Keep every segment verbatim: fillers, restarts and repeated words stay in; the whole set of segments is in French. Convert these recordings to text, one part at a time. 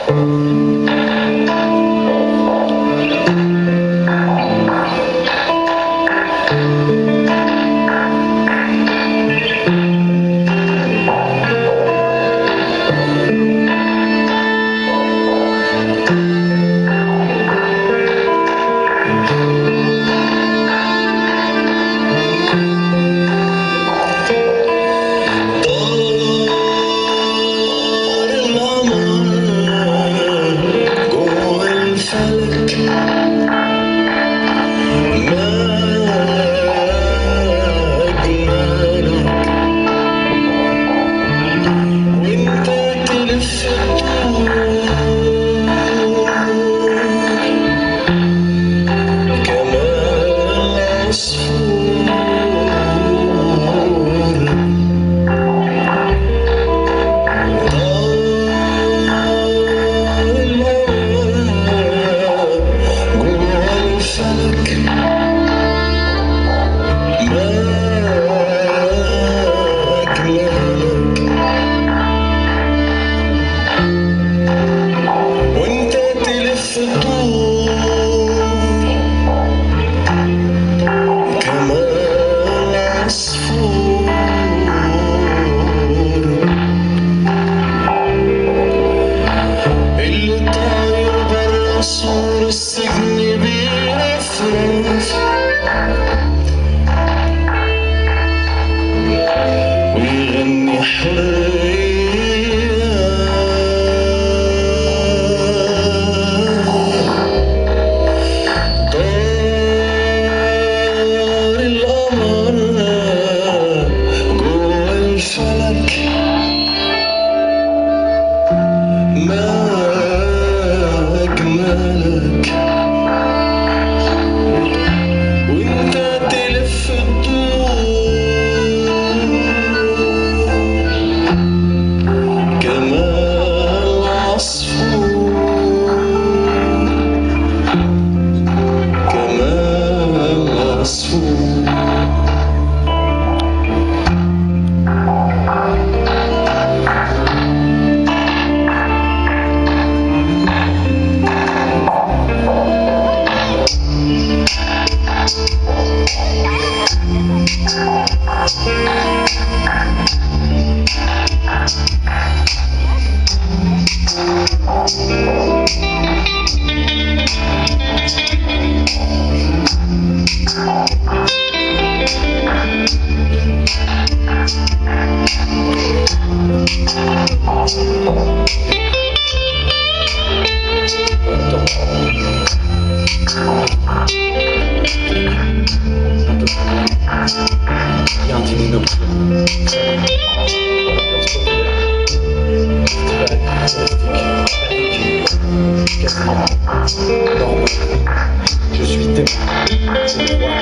Je suis témoin. C'est le roi.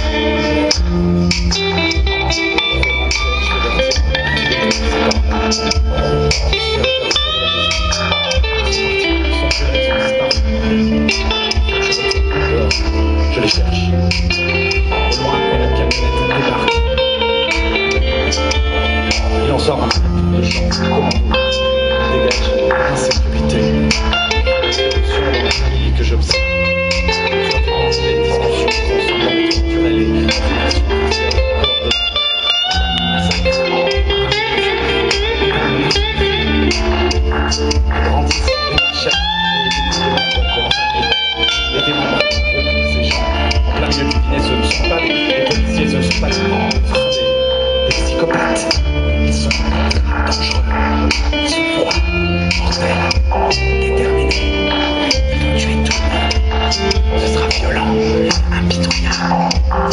Je les cherche. Au loin, une camionnette débarque. Il en sort un de champ. Il dégage l'insécurité. Sur la famille que j'observe. Les discussions consommantes sur l'allée. Grandissent des marchés et des démons. Ces gens, en plein milieu du dîner, ce ne sont pas des policiers, ce ne sont pas des grands, ce sont des, des psychopathes. Ils sont dangereux, ils sont froids, mortels, déterminés. Ils vont tuer tout le monde. Ce sera violent, impitoyable.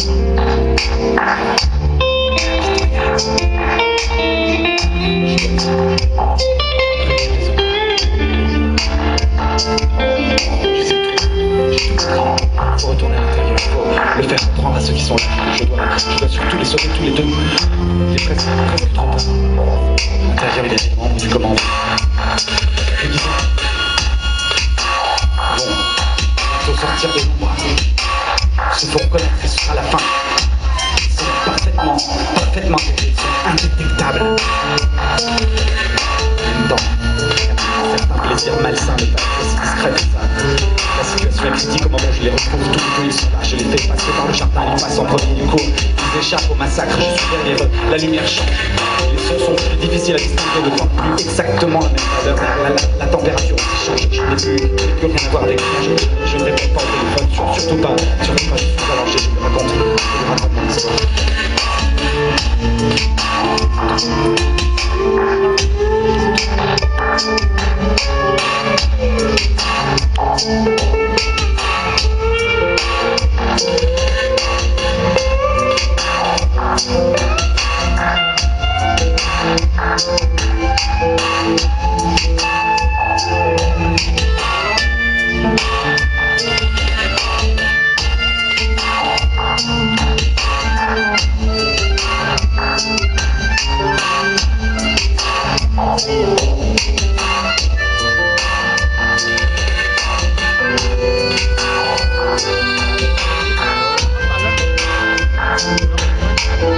Il faut retourner à l'intérieur, il faut le faire comprendre à ceux qui sont là. Je dois, je dois surtout les sauver tous les deux. Il est presque, presque trop tard. À l'intérieur, il y a des membres du commandement. Bon, il faut sortir de l'ombre. Il faut reconnaître que ce sera la fin. Ils sont parfaitement, parfaitement intégrés, ils sont indétectables. En même temps, il y a un certain plaisir malsain de massacre, je suis derrière eux, la lumière change. Les sons sont plus difficiles à distinguer, ne font plus exactement la même valeur. La, la, la, la température aussi change, je n'ai plus, plus rien à voir avec rien. Je, je ne réponds pas au téléphone, sur, surtout pas, surtout pas du tout. Alors je vous raconte, je vous raconte mon histoire.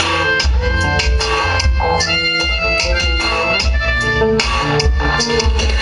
Thank you.